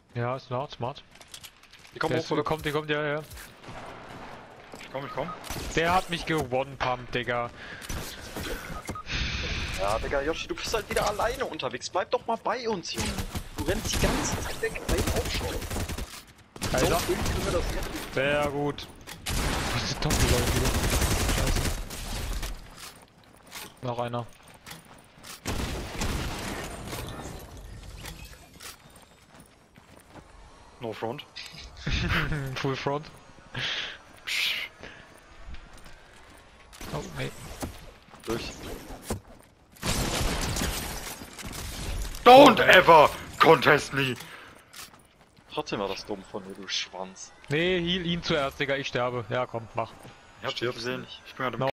Ja, ist smart. Die kommen hoch, oder? Die kommt, ja. Ich komm. Der hat mich gewone-pumpt, Digga. Ja, Digga, Yoshi, du bist halt wieder alleine unterwegs. Bleib doch mal bei uns, Junge. Du rennst die ganze Zeit weg, bei ihm auch schon. Kaiser. So, können wir das machen. Sehr gut. Diese Doppelleute wieder. Scheiße. Noch einer. No front. Full front. Oh, nee. Durch. Don't ever contest me! Trotzdem war das dumm von dir, du Schwanz. Nee, heal ihn zuerst, Digga, ich sterbe. Ja, komm, mach. Ich hab's gesehen. Ich bin gerade im